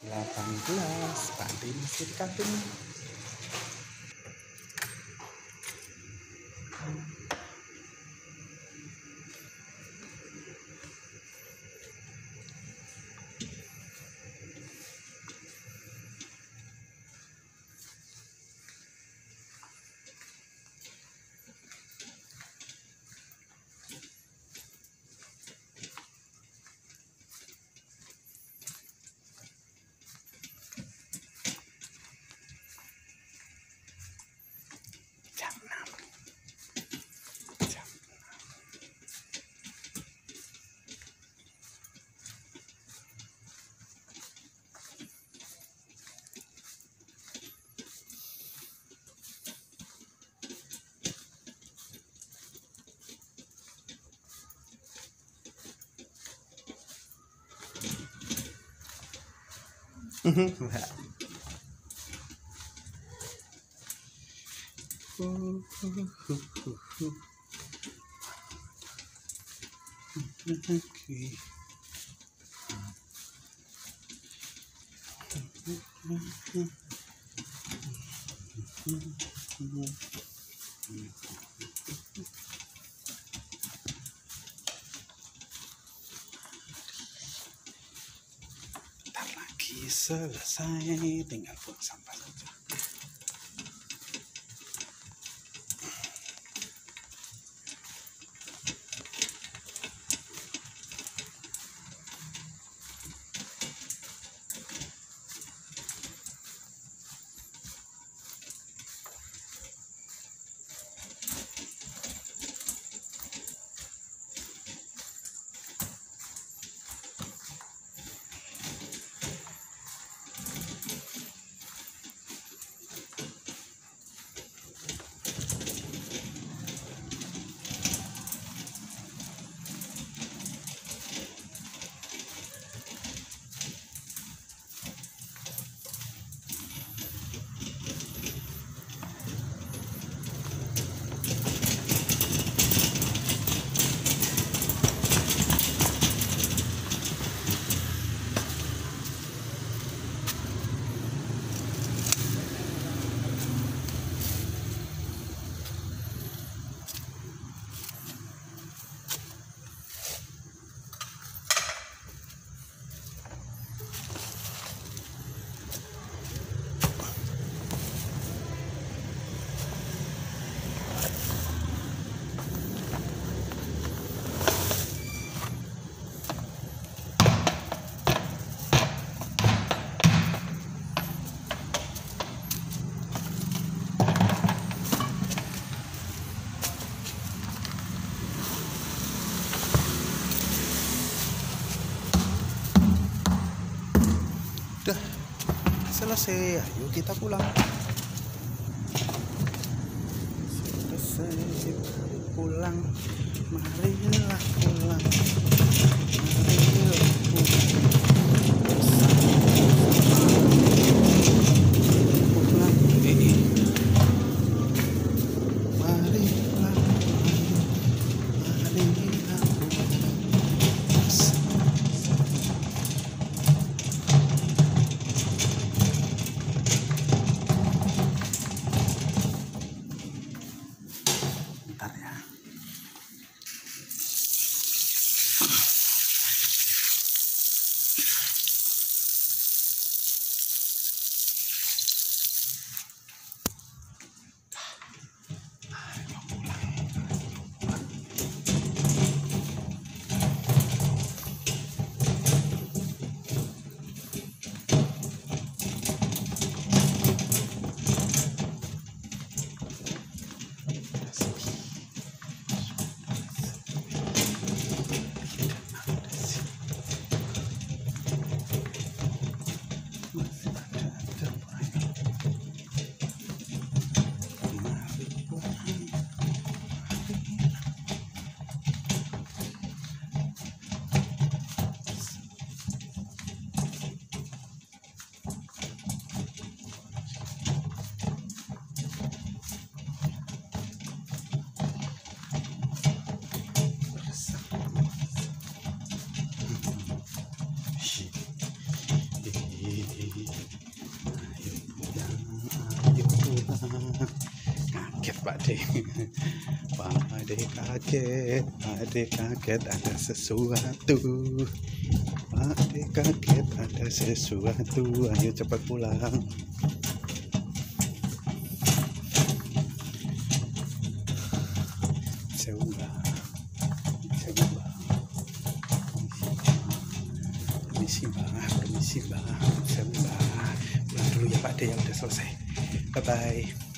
18 Pakde masih di kantin. Jam 6. Okay. Ntar lagi selesai, tinggal buang sampah saja. Udah selesai, ayo kita pulang. Selesai, mari pulang. Marilah pulang. Marilah pulang. Pulang. Marilah pulang. Marilah pulang. Bentar ya. Kaget Pak De. Pak De kaget, Pak De kaget ada sesuatu. Pak De kaget ada sesuatu. Ayo cepat pulang. Sewa. Permisi Mbak. Sewa. Pulang dulu ya Pak De, yang udah selesai. Bye bye.